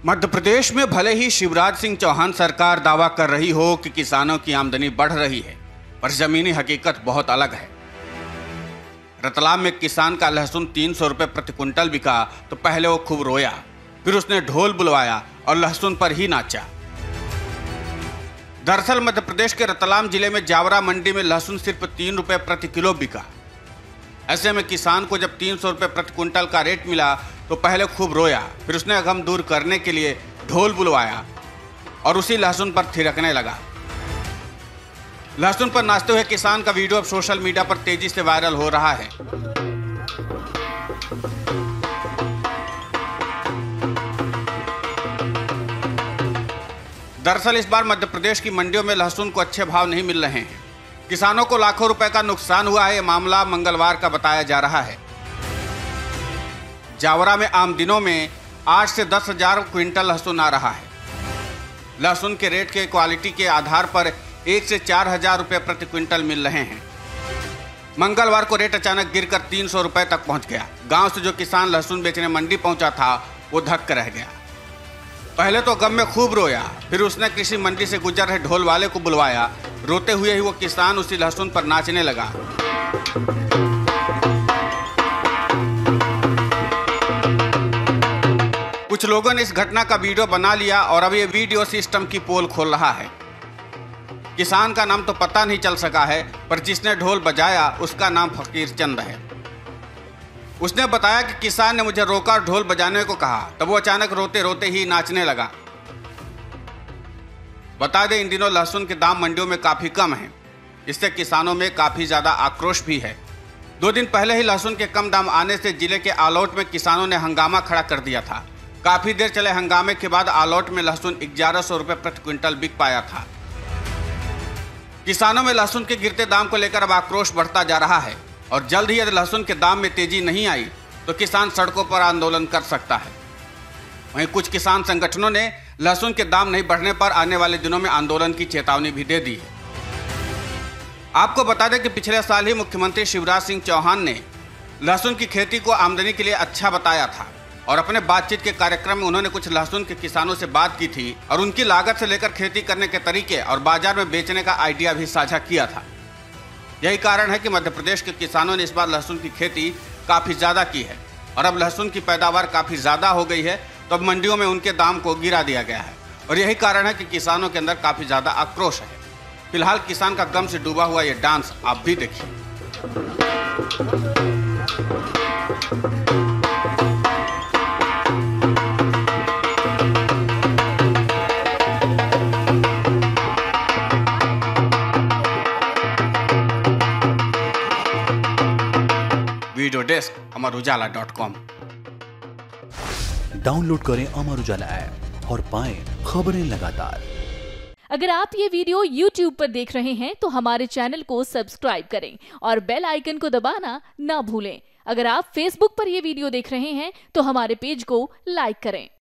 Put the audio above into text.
मध्य प्रदेश में भले ही शिवराज सिंह चौहान सरकार दावा कर रही हो कि किसानों की आमदनी बढ़ रही है, पर जमीनी हकीकत बहुत अलग है। रतलाम में किसान का लहसुन 300 रुपए प्रति क्विंटल बिका तो पहले वो खूब रोया, फिर उसने ढोल बुलवाया और लहसुन पर ही नाचा। दरअसल मध्य प्रदेश के रतलाम जिले में जावरा मंडी में लहसुन सिर्फ 3 रुपए प्रति किलो बिका। ऐसे में किसान को जब 300 रुपए प्रति क्विंटल का रेट मिला तो पहले खूब रोया, फिर उसने गम दूर करने के लिए ढोल बुलवाया और उसी लहसुन पर थिरकने लगा। लहसुन पर नाचते हुए किसान का वीडियो अब सोशल मीडिया पर तेजी से वायरल हो रहा है। दरअसल इस बार मध्य प्रदेश की मंडियों में लहसुन को अच्छे भाव नहीं मिल रहे हैं। किसानों को लाखों रुपए का नुकसान हुआ है। यह मामला मंगलवार का बताया जा रहा है। जावरा में आम दिनों में 8 से 10 हजार क्विंटल लहसुन आ रहा है। लहसुन के रेट के क्वालिटी के आधार पर 1 से 4 हजार रुपये प्रति क्विंटल मिल रहे हैं। मंगलवार को रेट अचानक गिरकर 300 रुपये तक पहुंच गया। गांव से जो किसान लहसुन बेचने मंडी पहुंचा था वो धक्क रह गया। पहले तो गम में खूब रोया, फिर उसने कृषि मंडी से गुजर रहे ढोल वाले को बुलवाया। रोते हुए ही वो किसान उसी लहसुन पर नाचने लगा। कुछ लोगों ने इस घटना का वीडियो बना लिया और अब ये वीडियो सिस्टम की पोल खोल रहा है। किसान का नाम तो पता नहीं चल सका है, पर जिसने ढोल बजाया उसका नाम फकीर चंद है। उसने बताया कि किसान ने मुझे रोका और ढोल बजाने को कहा, तब वो अचानक रोते रोते ही नाचने लगा। बता दें, इन दिनों लहसुन के दाम मंडियों में काफी कम हैं। इससे किसानों में काफी ज्यादा आक्रोश भी है। 2 दिन पहले ही लहसुन के कम दाम आने से जिले के आलौट में किसानों ने हंगामा खड़ा कर दिया था। काफी देर चले हंगामे के बाद आलौट में लहसुन 1100 रुपए प्रति क्विंटल बिक पाया था। किसानों में लहसुन के गिरते दाम को लेकर अब आक्रोश बढ़ता जा रहा है और जल्द ही यदि लहसुन के दाम में तेजी नहीं आई तो किसान सड़कों पर आंदोलन कर सकता है। वहीं कुछ किसान संगठनों ने लहसुन के दाम नहीं बढ़ने पर आने वाले दिनों में आंदोलन की चेतावनी भी दे दी है। आपको बता दें कि पिछले साल ही मुख्यमंत्री शिवराज सिंह चौहान ने लहसुन की खेती को आमदनी के लिए अच्छा बताया था और अपने बातचीत के कार्यक्रम में उन्होंने कुछ लहसुन के किसानों से बात की थी और उनकी लागत से लेकर खेती करने के तरीके और बाजार में बेचने का आइडिया भी साझा किया था। यही कारण है कि मध्य प्रदेश के किसानों ने इस बार लहसुन की खेती काफी ज्यादा की है और अब लहसुन की पैदावार काफी ज्यादा हो गई है, तो अब मंडियों में उनके दाम को गिरा दिया गया है और यही कारण है कि किसानों के अंदर काफी ज्यादा आक्रोश है। फिलहाल किसान का गम से डूबा हुआ ये डांस आप भी देखिए। Video desk अमरुजाला.com। डाउनलोड करें अमर उजाला ऐप और पाएं खबरें लगातार। अगर आप ये वीडियो YouTube पर देख रहे हैं तो हमारे चैनल को सब्सक्राइब करें और बेल आइकन को दबाना ना भूलें। अगर आप Facebook पर ये वीडियो देख रहे हैं तो हमारे पेज को लाइक करें।